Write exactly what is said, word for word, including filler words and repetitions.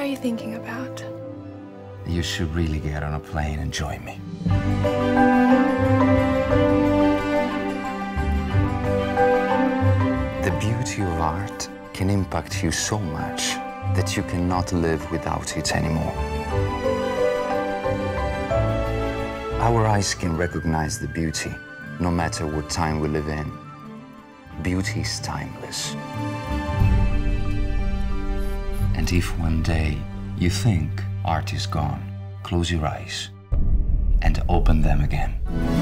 are you thinking about? You should really get on a plane and join me. The beauty of art can impact you so much that you cannot live without it anymore. Our eyes can recognize the beauty, no matter what time we live in. Beauty is timeless. And if one day you think art is gone, close your eyes and open them again.